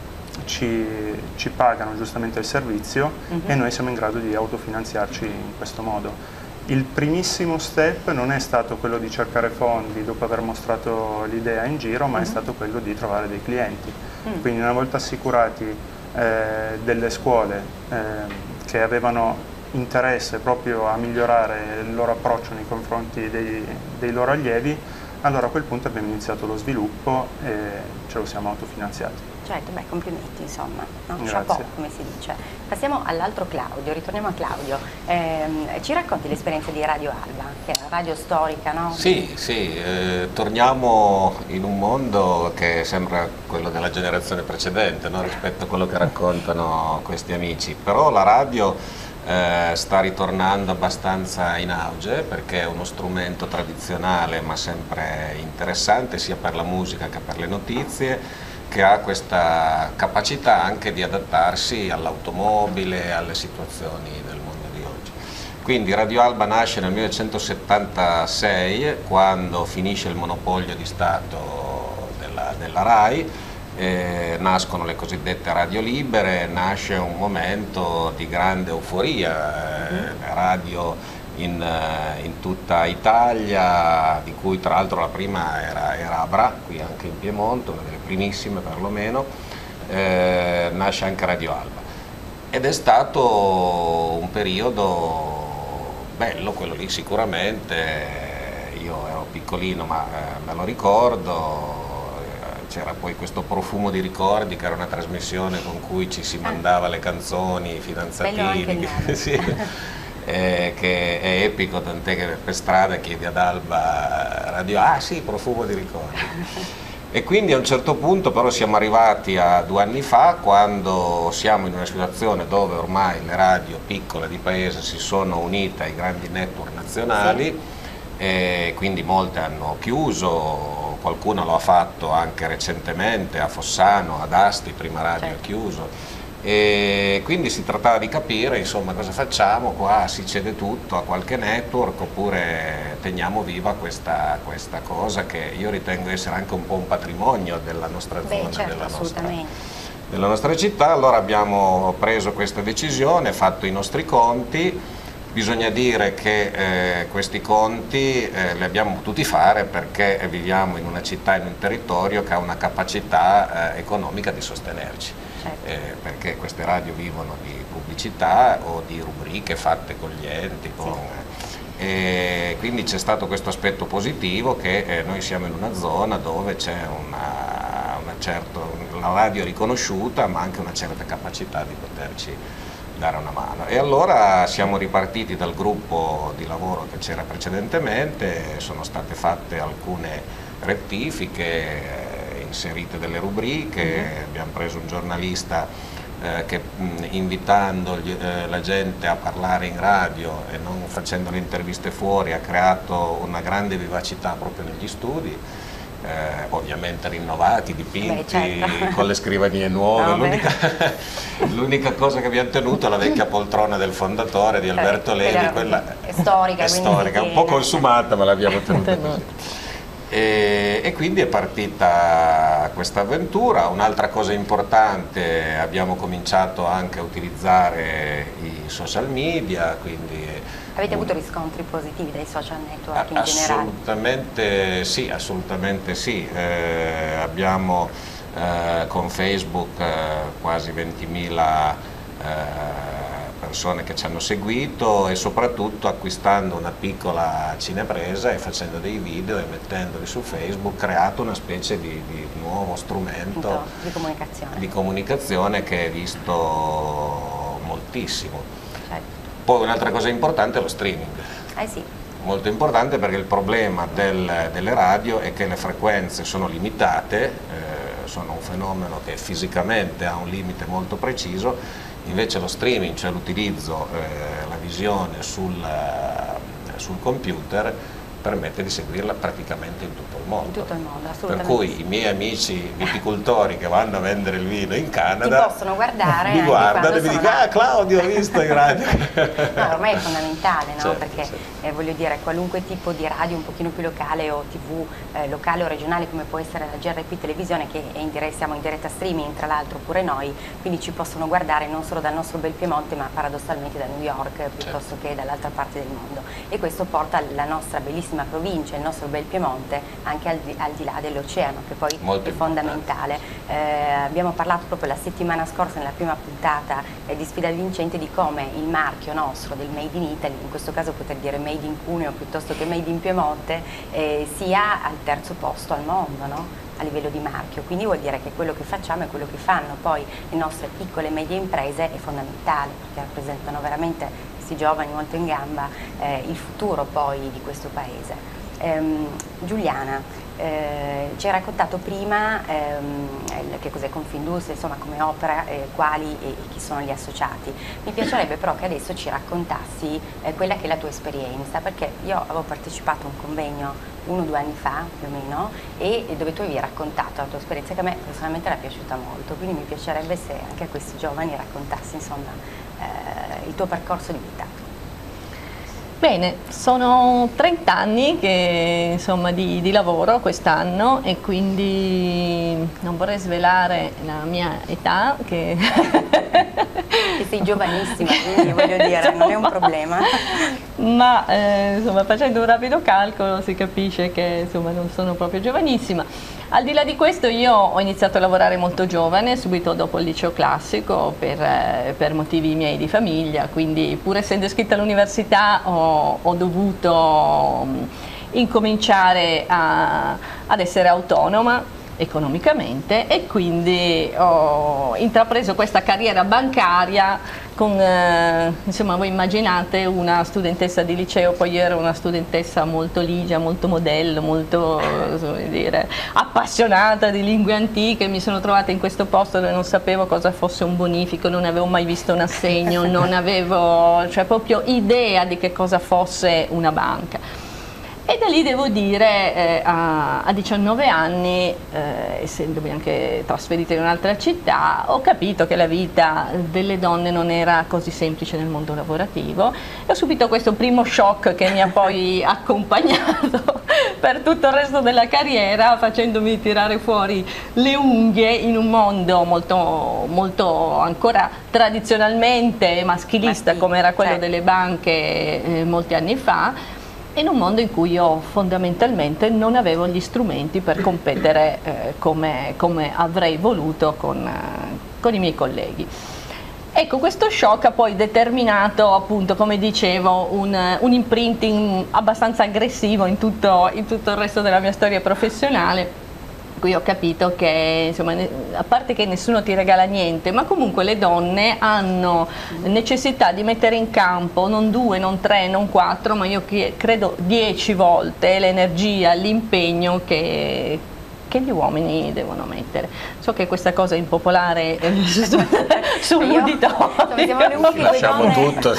Ci, ci pagano giustamente il servizio uh-huh. e noi siamo in grado di autofinanziarci in questo modo. Il primissimo step non è stato quello di cercare fondi dopo aver mostrato l'idea in giro, ma uh-huh. è stato quello di trovare dei clienti. Uh-huh. Quindi una volta assicurati eh, delle scuole eh, che avevano interesse proprio a migliorare il loro approccio nei confronti dei, dei loro allievi, allora a quel punto abbiamo iniziato lo sviluppo e ce lo siamo autofinanziati. Certo, beh, complimenti insomma, no? Grazie. Chapeau, come si dice. Passiamo all'altro Claudio, ritorniamo a Claudio. Eh, ci racconti l'esperienza di Radio Alba, che è una radio storica, no? Sì, sì, eh, torniamo in un mondo che sembra quello della generazione precedente, no? Rispetto a quello che raccontano questi amici, però la radio Eh, sta ritornando abbastanza in auge perché è uno strumento tradizionale ma sempre interessante sia per la musica che per le notizie, che ha questa capacità anche di adattarsi all'automobile e alle situazioni del mondo di oggi. Quindi Radio Alba nasce nel millenovecentosettantasei, quando finisce il monopolio di Stato della, della RAI. Eh, nascono le cosiddette radio libere, nasce un momento di grande euforia, eh, radio in, in tutta Italia, di cui tra l'altro la prima era, era Abra, qui anche in Piemonte, una delle primissime perlomeno, eh, nasce anche Radio Alba. Ed è stato un periodo bello quello lì sicuramente, io ero piccolino ma eh, me lo ricordo. C'era poi questo Profumo di ricordi, che era una trasmissione con cui ci si mandava le canzoni, i fidanzatini, sì, eh, che è epico, tant'è che per strada chiedi ad Alba Radio, ah sì, Profumo di ricordi. E quindi a un certo punto però siamo arrivati a due anni fa, quando siamo in una situazione dove ormai le radio piccole di paese si sono unite ai grandi network nazionali, sì. E quindi molte hanno chiuso. Qualcuno lo ha fatto anche recentemente a Fossano, ad Asti, prima radio ha chiuso, e quindi si trattava di capire insomma cosa facciamo qua, si cede tutto a qualche network oppure teniamo viva questa, questa cosa che io ritengo essere anche un po' un patrimonio della nostra Beh, zona, certo, della, nostra, della nostra città. Allora abbiamo preso questa decisione, fatto i nostri conti. Bisogna dire che eh, questi conti eh, li abbiamo potuti fare perché viviamo in una città, in un territorio che ha una capacità eh, economica di sostenerci, certo. eh, perché queste radio vivono di pubblicità o di rubriche fatte con gli enti, con, sì. E quindi c'è stato questo aspetto positivo che eh, noi siamo in una zona dove c'è una, una certo, la radio riconosciuta, ma anche una certa capacità di poterci dare una mano. E allora siamo ripartiti dal gruppo di lavoro che c'era precedentemente, sono state fatte alcune rettifiche, inserite delle rubriche, mm-hmm. abbiamo preso un giornalista eh, che mh, invitando gli, eh, la gente a parlare in radio e non facendo le interviste fuori ha creato una grande vivacità proprio negli studi. Eh, ovviamente rinnovati, dipinti, beh, certo. con le scrivanie nuove. No, l'unica cosa che abbiamo tenuto è la vecchia poltrona del fondatore di Alberto eh, Levi, quella è storica, è storica, un po' consumata, ma l'abbiamo tenuta così. E, e quindi è partita questa avventura. Un'altra cosa importante, abbiamo cominciato anche a utilizzare i social media, quindi avete avuto riscontri positivi dai social network in assolutamente generale? Sì, assolutamente sì. Eh, abbiamo eh, con Facebook eh, quasi ventimila eh, persone che ci hanno seguito e soprattutto acquistando una piccola cinepresa e facendo dei video e mettendoli su Facebook, creato una specie di, di nuovo strumento di comunicazione. di comunicazione che è visto moltissimo. Certo. Poi un'altra cosa importante è lo streaming, eh sì. molto importante perché il problema del, delle radio è che le frequenze sono limitate, eh, sono un fenomeno che fisicamente ha un limite molto preciso, invece lo streaming, cioè l'utilizzo, eh, la visione sul, eh, sul computer, permette di seguirla praticamente in tutto il mondo. In tutto il mondo, assolutamente. Per cui i miei amici viticoltori che vanno a vendere il vino in Canada ti possono guardare, mi guardano e mi dicono: ah, Claudio, ho visto in radio. No, ormai è fondamentale, no? Certo, perché certo. eh, voglio dire, qualunque tipo di radio un pochino più locale o tv eh, locale o regionale, come può essere la G R P Televisione, che è in diretta, siamo in diretta streaming tra l'altro pure noi, quindi ci possono guardare non solo dal nostro bel Piemonte, ma paradossalmente da New York, piuttosto certo. che dall'altra parte del mondo, e questo porta la nostra bellissima provincia, il nostro bel Piemonte, anche al di, al di là dell'oceano, che poi molto è fondamentale. Eh, abbiamo parlato proprio la settimana scorsa, nella prima puntata eh, di Sfida Vincente, di come il marchio nostro del Made in Italy, in questo caso poter dire Made in Cuneo piuttosto che Made in Piemonte, eh, sia al terzo posto al mondo, no? A livello di marchio, quindi vuol dire che quello che facciamo e quello che fanno poi le nostre piccole e medie imprese è fondamentale, perché rappresentano veramente questi giovani molto in gamba, eh, il futuro poi di questo paese. Ehm, Giuliana, eh, ci hai raccontato prima ehm, che cos'è Confindustria, insomma come opera, eh, quali e, e chi sono gli associati. Mi piacerebbe però che adesso ci raccontassi eh, quella che è la tua esperienza, perché io avevo partecipato a un convegno uno o due anni fa più o meno, e, e dove tu avevi raccontato la tua esperienza, che a me personalmente era piaciuta molto, quindi mi piacerebbe se anche a questi giovani raccontassi insomma eh, il tuo percorso di vita. Bene, sono trenta anni che, insomma, di, di lavoro quest'anno, e quindi non vorrei svelare la mia età, che, che sei giovanissima, quindi voglio dire, insomma, non è un problema. Ma eh, insomma, facendo un rapido calcolo si capisce che insomma, non sono proprio giovanissima. Al di là di questo, io ho iniziato a lavorare molto giovane, subito dopo il liceo classico, per, eh, per motivi miei di famiglia, quindi pur essendo iscritta all'università ho, ho dovuto um, incominciare a, ad essere autonoma economicamente, e quindi ho intrapreso questa carriera bancaria con, eh, insomma, voi immaginate una studentessa di liceo, poi io ero una studentessa molto ligia, molto modello, molto come dire, appassionata di lingue antiche. Mi sono trovata in questo posto dove non sapevo cosa fosse un bonifico, non avevo mai visto un assegno, non avevo, cioè, proprio idea di che cosa fosse una banca. E da lì devo dire, eh, a, a diciannove anni, eh, essendomi anche trasferita in un'altra città, ho capito che la vita delle donne non era così semplice nel mondo lavorativo, e ho subito questo primo shock che mi ha poi accompagnato per tutto il resto della carriera, facendomi tirare fuori le unghie in un mondo molto, molto ancora tradizionalmente maschilista, Maschili, come era quello certo. delle banche eh, molti anni fa, in un mondo in cui io fondamentalmente non avevo gli strumenti per competere eh, come, come avrei voluto con, eh, con i miei colleghi. Ecco, questo shock ha poi determinato, appunto, come dicevo, un, un imprinting abbastanza aggressivo in tutto, in tutto il resto della mia storia professionale, Qui ho capito che, insomma, a parte che nessuno ti regala niente, ma comunque le donne hanno necessità di mettere in campo non due, non tre, non quattro, ma io credo dieci volte l'energia, l'impegno che, che gli uomini devono mettere. So che questa cosa è impopolare sull'uditorio. Siamo le uniche Lasciamo due donne, tutto.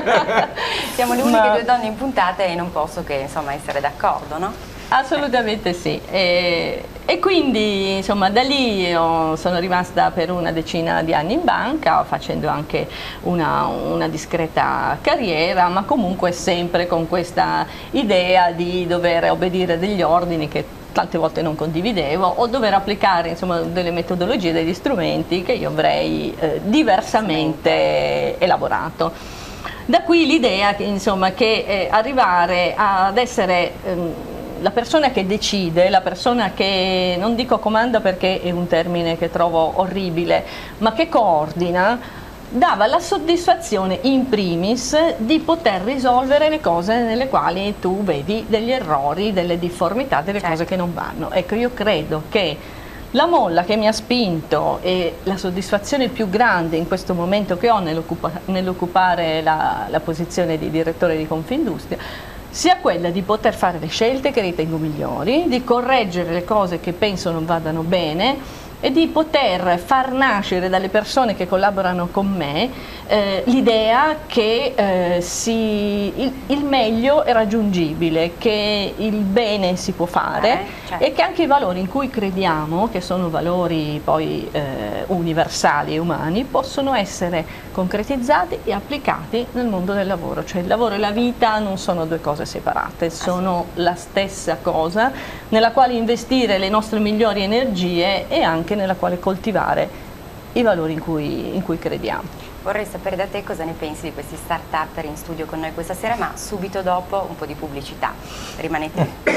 siamo le uniche Ma... due donne in puntata e non posso che, insomma, essere d'accordo, no? Assolutamente sì, e, e quindi insomma da lì io sono rimasta per una decina di anni in banca facendo anche una, una discreta carriera, ma comunque sempre con questa idea di dover obbedire degli ordini che tante volte non condividevo, o dover applicare insomma delle metodologie, degli strumenti che io avrei eh, diversamente elaborato. Da qui l'idea che, insomma, che eh, arrivare ad essere ehm, la persona che decide, la persona che, non dico comanda perché è un termine che trovo orribile, ma che coordina, dava la soddisfazione in primis di poter risolvere le cose nelle quali tu vedi degli errori, delle difformità, delle certo. cose che non vanno. Ecco, io credo che la molla che mi ha spinto e la soddisfazione più grande in questo momento che ho nell'occupare la, la posizione di direttore di Confindustria sia quella di poter fare le scelte che ritengo migliori, di correggere le cose che penso non vadano bene e di poter far nascere dalle persone che collaborano con me eh, l'idea che eh, si, il, il meglio è raggiungibile, che il bene si può fare eh, certo. e che anche i valori in cui crediamo, che sono valori poi eh, universali e umani, possono essere concretizzati e applicati nel mondo del lavoro. Cioè il lavoro e la vita non sono due cose separate, sono la stessa cosa nella quale investire le nostre migliori energie e anche nella quale coltivare i valori in cui, in cui crediamo. Vorrei sapere da te cosa ne pensi di questi start-up in studio con noi questa sera, ma subito dopo un po' di pubblicità. Rimanete lì.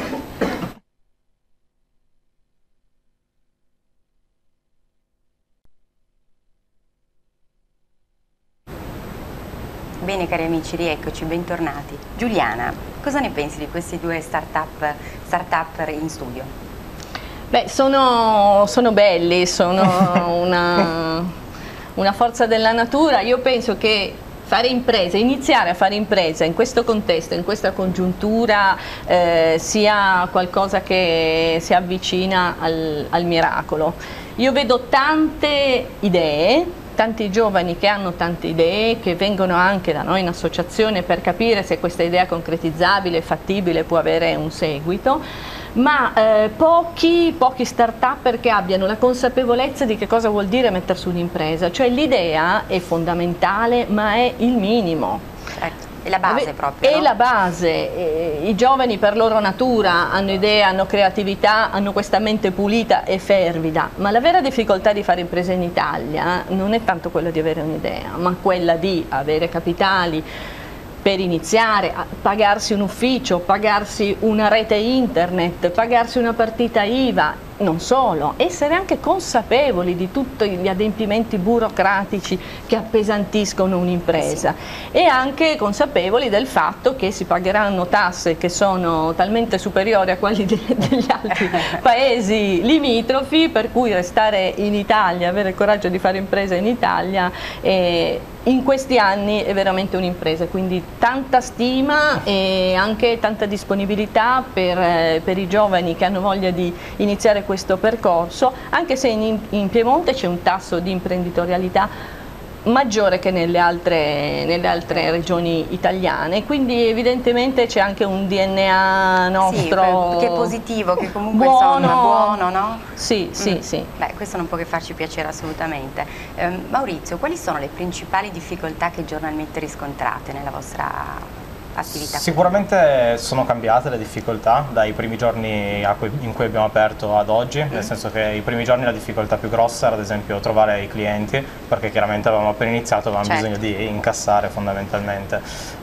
Bene cari amici, rieccoci, bentornati. Giuliana, cosa ne pensi di questi due start-up start-up in studio? Beh, sono, sono belli, sono una, una forza della natura. Io penso che fare impresa, iniziare a fare impresa in questo contesto, in questa congiuntura eh, sia qualcosa che si avvicina al, al miracolo. Io vedo tante idee, tanti giovani che hanno tante idee, che vengono anche da noi in associazione per capire se questa idea concretizzabile, fattibile, può avere un seguito. Ma eh, pochi, pochi start-up che abbiano la consapevolezza di che cosa vuol dire mettere su un'impresa, cioè l'idea è fondamentale ma è il minimo. Certo, è la base proprio. È no? la base, eh, i giovani per loro natura hanno idee, hanno creatività, hanno questa mente pulita e fervida, ma la vera difficoltà di fare impresa in Italia non è tanto quella di avere un'idea, ma quella di avere capitali per iniziare a pagarsi un ufficio, pagarsi una rete internet, pagarsi una partita I V A, non solo, essere anche consapevoli di tutti gli adempimenti burocratici che appesantiscono un'impresa e anche consapevoli del fatto che si pagheranno tasse che sono talmente superiori a quelli de degli altri paesi limitrofi, per cui restare in Italia, avere il coraggio di fare impresa in Italia eh, in questi anni è veramente un'impresa, quindi tanta stima e anche tanta disponibilità per, eh, per i giovani che hanno voglia di iniziare questo percorso, anche se in, in Piemonte c'è un tasso di imprenditorialità maggiore che nelle altre, nelle altre regioni italiane, quindi evidentemente c'è anche un D N A nostro sì, che è positivo, che comunque buono, insomma, buono, no? Sì, sì, mm. sì. Beh, questo non può che farci piacere assolutamente. Eh, Maurizio, quali sono le principali difficoltà che giornalmente riscontrate nella vostra attività? Sicuramente sono cambiate le difficoltà dai primi giorni a cui, in cui abbiamo aperto ad oggi, mm. nel senso che i primi giorni la difficoltà più grossa era ad esempio trovare i clienti, perché chiaramente avevamo appena iniziato, avevamo certo. bisogno di incassare fondamentalmente.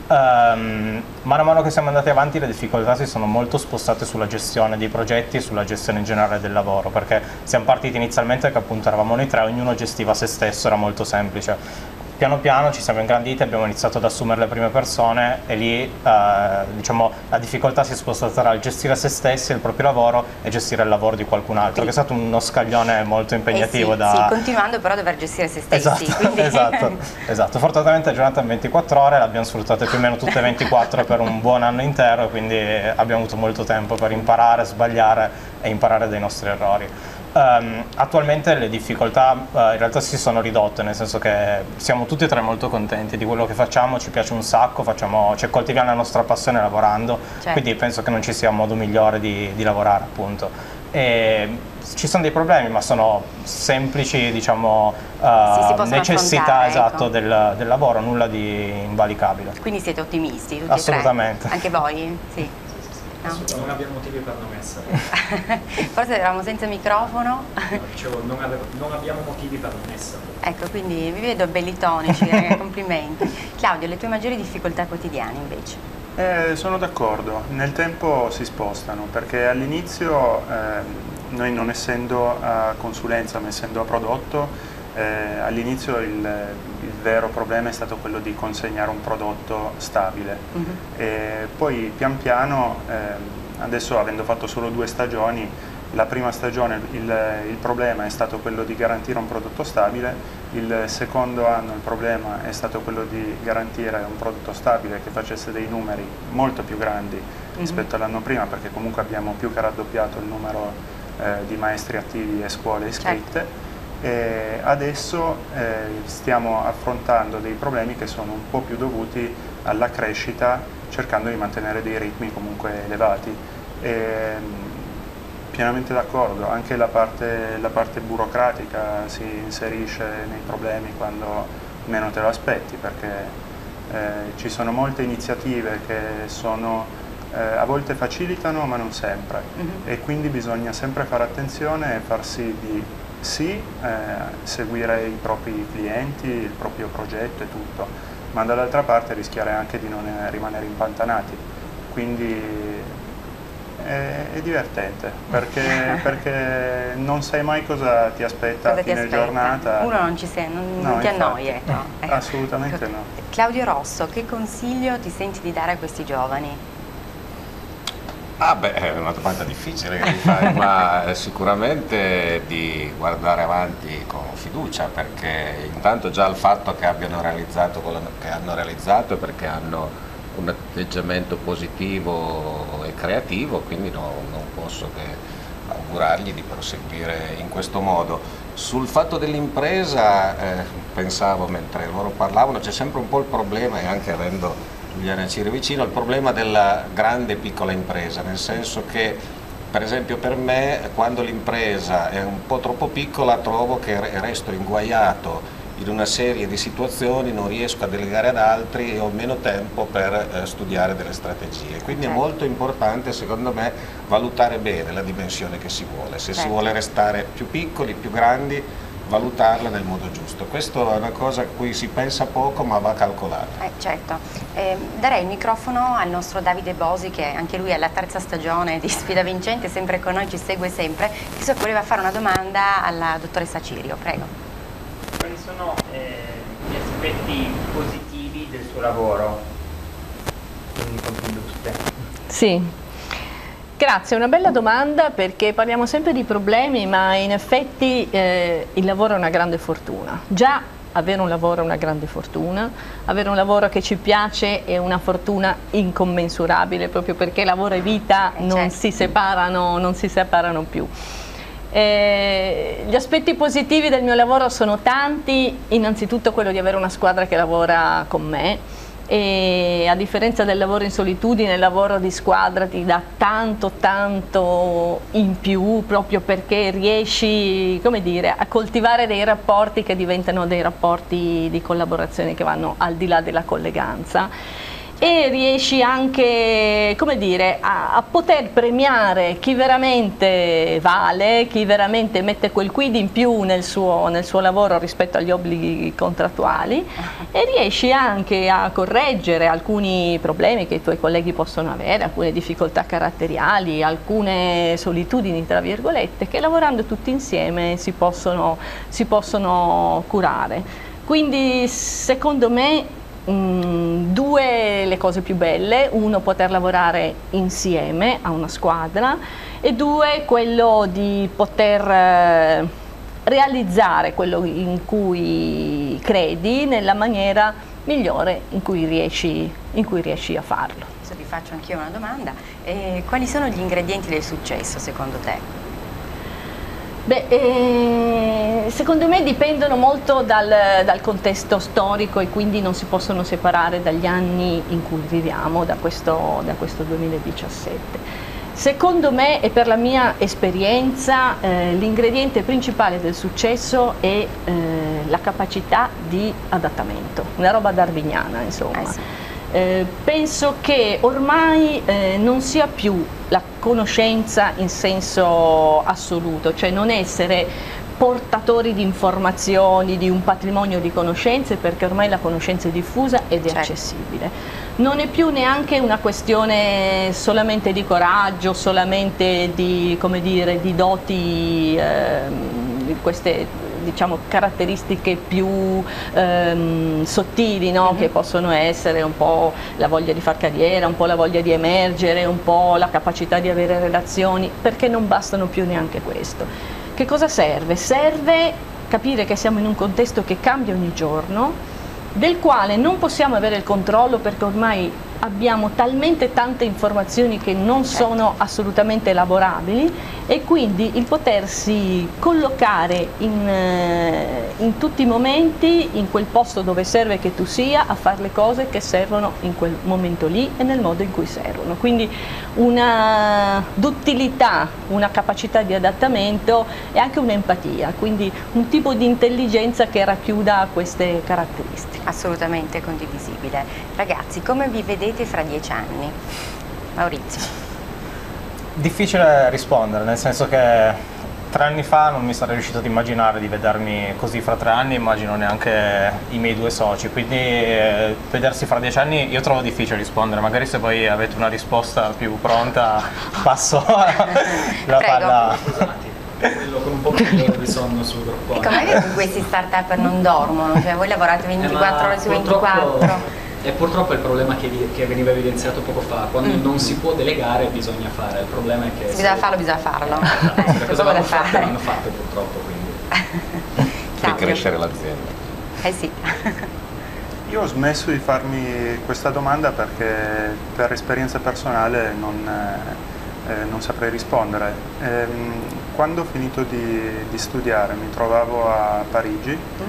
Um, mano a mano che siamo andati avanti le difficoltà si sono molto spostate sulla gestione dei progetti e sulla gestione in generale del lavoro, perché siamo partiti inizialmente che appunto eravamo noi tre, ognuno gestiva se stesso, era molto semplice. Piano piano ci siamo ingranditi, abbiamo iniziato ad assumere le prime persone e lì eh, diciamo, la difficoltà si è spostata tra il gestire se stessi, il proprio lavoro e gestire il lavoro di qualcun altro, che è stato uno scaglione molto impegnativo. Eh sì, da... sì, continuando però a dover gestire se stessi. Esatto, Quindi... esatto, esatto. Fortunatamente è giornata in ventiquattro ore, l'abbiamo sfruttate più o meno tutte ventiquattro per un buon anno intero, quindi abbiamo avuto molto tempo per imparare, sbagliare e imparare dai nostri errori. Um, attualmente le difficoltà uh, in realtà si sono ridotte, nel senso che siamo tutti e tre molto contenti di quello che facciamo, ci piace un sacco, facciamo, cioè, coltiviamo la nostra passione lavorando, certo. Quindi penso che non ci sia un modo migliore di, di lavorare, appunto. E ci sono dei problemi, ma sono semplici, diciamo, uh, sì, necessità, esatto, ecco. del, del lavoro, nulla di invalicabile. Quindi siete ottimisti tutti Assolutamente. e tre? Anche voi? Sì. No. Non abbiamo motivi per non essere. Forse eravamo senza microfono. No, dicevo, non, avevo, non abbiamo motivi per non essere. Ecco, quindi vi vedo belli tonici, complimenti. Claudio, le tue maggiori difficoltà quotidiane invece? Eh, sono d'accordo, nel tempo si spostano, perché all'inizio eh, noi non essendo a consulenza ma essendo a prodotto, eh, all'inizio il, il vero problema è stato quello di consegnare un prodotto stabile. Mm-hmm. E poi pian piano, eh, adesso avendo fatto solo due stagioni, la prima stagione il, il problema è stato quello di garantire un prodotto stabile, il secondo anno il problema è stato quello di garantire un prodotto stabile che facesse dei numeri molto più grandi mm-hmm. rispetto all'anno prima, perché comunque abbiamo più che raddoppiato il numero eh, di maestri attivi e scuole iscritte. Certo. E adesso eh, stiamo affrontando dei problemi che sono un po' più dovuti alla crescita, cercando di mantenere dei ritmi comunque elevati. E, pienamente d'accordo, anche la parte, la parte burocratica si inserisce nei problemi quando meno te lo aspetti, perché eh, ci sono molte iniziative che sono, eh, a volte facilitano ma non sempre, mm-hmm. e quindi bisogna sempre fare attenzione e far sì di sì, eh, seguire i propri clienti, il proprio progetto e tutto, ma dall'altra parte rischiare anche di non rimanere impantanati, quindi è, è divertente, perché, perché non sai mai cosa ti aspetta cosa a fine aspetta? giornata. Uno non, ci sei, non, no, non ti infatti, annoi, ecco. No, assolutamente no. Claudio Rosso, che consiglio ti senti di dare a questi giovani? Ah beh, è una domanda difficile che mi fai, ma sicuramente di guardare avanti con fiducia, perché intanto già il fatto che abbiano realizzato quello che hanno realizzato è perché hanno un atteggiamento positivo e creativo, quindi no, non posso che augurargli di proseguire in questo modo. Sul fatto dell'impresa, eh, pensavo mentre loro parlavano, c'è sempre un po' il problema, e anche avendo Giuliana Ciri vicino, il problema della grande e piccola impresa, nel senso che per esempio per me quando l'impresa è un po' troppo piccola trovo che resto inguaiato in una serie di situazioni, non riesco a delegare ad altri e ho meno tempo per eh, studiare delle strategie, quindi certo. È molto importante secondo me valutare bene la dimensione che si vuole, se certo. Si vuole restare più piccoli, più grandi, valutarla nel modo giusto. Questo è una cosa a cui si pensa poco ma va calcolata. Eh, certo. Eh, darei il microfono al nostro Davide Bosi, che anche lui è alla terza stagione di Sfida Vincente, sempre con noi, ci segue sempre, che so che voleva fare una domanda alla dottoressa Cirio, prego. Quali sono eh, gli aspetti positivi del suo lavoro in Confindustria? Sì. Grazie, è una bella domanda, perché parliamo sempre di problemi, ma in effetti eh, il lavoro è una grande fortuna. Già avere un lavoro è una grande fortuna, avere un lavoro che ci piace è una fortuna incommensurabile, proprio perché lavoro e vita eh, non, certo. si separano, non si separano più. Eh, gli aspetti positivi del mio lavoro sono tanti, innanzitutto quello di avere una squadra che lavora con me. E a differenza del lavoro in solitudine, il lavoro di squadra ti dà tanto tanto in più, proprio perché riesci, come dire, a coltivare dei rapporti che diventano dei rapporti di collaborazione che vanno al di là della colleganza, e riesci anche, come dire, a, a poter premiare chi veramente vale, chi veramente mette quel quid in più nel suo, nel suo lavoro rispetto agli obblighi contrattuali, e riesci anche a correggere alcuni problemi che i tuoi colleghi possono avere, alcune difficoltà caratteriali, alcune solitudini tra virgolette, che lavorando tutti insieme si possono, si possono curare. Quindi secondo me mh, due le cose più belle: uno, poter lavorare insieme a una squadra, e due, quello di poter eh, realizzare quello in cui credi nella maniera migliore in cui riesci, in cui riesci a farlo. Adesso ti faccio anch'io una domanda. Eh, quali sono gli ingredienti del successo secondo te? Beh, eh, secondo me dipendono molto dal, dal contesto storico, e quindi non si possono separare dagli anni in cui viviamo, da questo, da questo duemiladiciassette. Secondo me, e per la mia esperienza, eh, l'ingrediente principale del successo è eh, la capacità di adattamento, una roba darwiniana, insomma. Eh sì. Eh, penso che ormai eh, non sia più la conoscenza in senso assoluto, cioè non essere portatori di informazioni, di un patrimonio di conoscenze, perché ormai la conoscenza è diffusa ed è certo. accessibile. Non è più neanche una questione solamente di coraggio, solamente di, come dire, di doti, ehm, di queste, diciamo, caratteristiche più ehm, sottili, no? Mm-hmm. Che possono essere un po' la voglia di far carriera, un po' la voglia di emergere, un po' la capacità di avere relazioni, perché non bastano più neanche questo. Che cosa serve? Serve capire che siamo in un contesto che cambia ogni giorno, del quale non possiamo avere il controllo, perché ormai abbiamo talmente tante informazioni che non sono assolutamente elaborabili, e quindi il potersi collocare in, in tutti i momenti in quel posto dove serve che tu sia, a fare le cose che servono in quel momento lì e nel modo in cui servono. Quindi una duttilità, una capacità di adattamento e anche un'empatia, quindi un tipo di intelligenza che racchiuda queste caratteristiche. Assolutamente condivisibile. Ragazzi, come vi vedete fra dieci anni? Maurizio. Difficile rispondere, nel senso che tre anni fa non mi sarei riuscito ad immaginare di vedermi così fra tre anni, immagino neanche i miei due soci, quindi eh, vedersi fra dieci anni io trovo difficile rispondere. Magari se voi avete una risposta più pronta passo la palla. Quello con un po' più di ore di sonno sul groppone. E com'è che questi start-up non dormono? Cioè voi lavorate ventiquattro ore su ventiquattro? E purtroppo è il problema che, che veniva evidenziato poco fa: quando mm. non si può delegare bisogna fare. Il problema è che se bisogna farlo, bisogna farlo. Eh, eh, cosa vanno fatte, vanno fatte purtroppo, quindi. Per crescere l'azienda. Eh sì. Io ho smesso di farmi questa domanda perché per esperienza personale non, eh, non saprei rispondere. Ehm, quando ho finito di, di studiare mi trovavo a Parigi mm.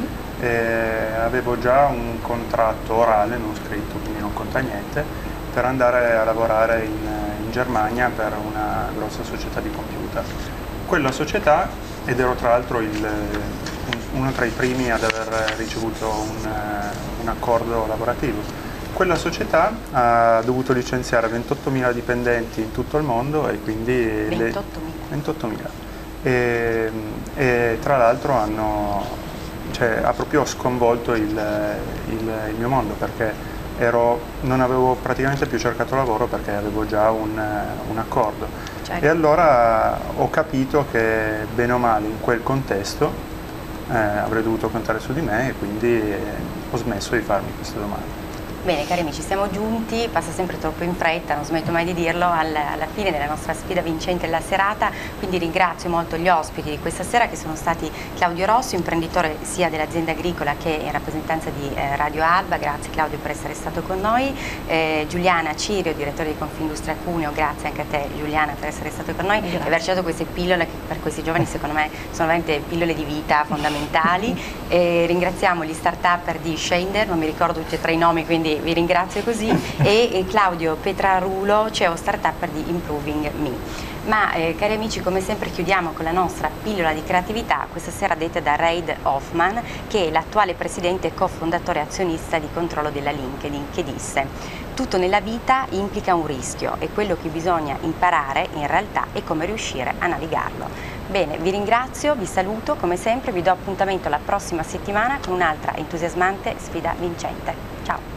e avevo già un contratto orale, non scritto, quindi non conta niente, per andare a lavorare in, in Germania per una grossa società di computer. Quella società, ed ero tra l'altro il, uno tra i primi ad aver ricevuto un, un accordo lavorativo, quella società ha dovuto licenziare ventottomila dipendenti in tutto il mondo, e quindi ventottomila. E, e tra l'altro hanno, cioè, ha proprio sconvolto il, il, il mio mondo, perché ero, non avevo praticamente più cercato lavoro perché avevo già un, un accordo. Certo. E allora ho capito che bene o male in quel contesto eh, avrei dovuto contare su di me, e quindi eh, ho smesso di farmi queste domande. Bene cari amici, siamo giunti, passa sempre troppo in fretta, non smetto mai di dirlo, alla, alla fine della nostra sfida vincente della serata, quindi ringrazio molto gli ospiti di questa sera, che sono stati Claudio Rosso, imprenditore sia dell'azienda agricola che in rappresentanza di eh, Radio Alba, grazie Claudio per essere stato con noi, eh, Giuliana Cirio, direttore di Confindustria Cuneo, grazie anche a te Giuliana per essere stato con noi e aver scelto queste pillole che per questi giovani secondo me sono veramente pillole di vita fondamentali. E ringraziamo gli start-upper di Schneider, non mi ricordo tutti e tre i nomi, quindi vi ringrazio così, e, e Claudio Petrarulo, C E O startup di Improving Me. Ma eh, cari amici, come sempre chiudiamo con la nostra pillola di creatività, questa sera detta da Reid Hoffman, che è l'attuale presidente e cofondatore azionista di controllo della LinkedIn, che disse: tutto nella vita implica un rischio e quello che bisogna imparare in realtà è come riuscire a navigarlo. Bene, vi ringrazio, vi saluto, come sempre vi do appuntamento la prossima settimana con un'altra entusiasmante sfida vincente. Ciao!